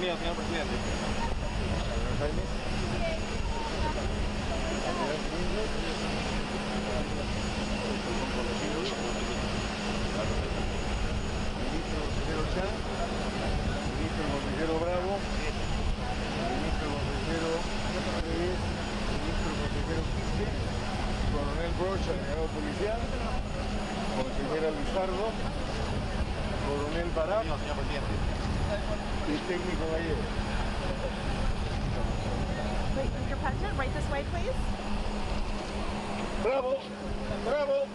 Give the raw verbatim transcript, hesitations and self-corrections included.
mío, señor presidente. Jaime. Ministro consejero Chan, ministro consejero Bravo, ministro consejero Reyes, ministro consejero Quispe, coronel Brocha, delegado policial, consejera Lizardo, coronel Bará Mío, señor presidente. y técnico Gallego. Wait, Mister President, right this way, please. Bravo, bravo.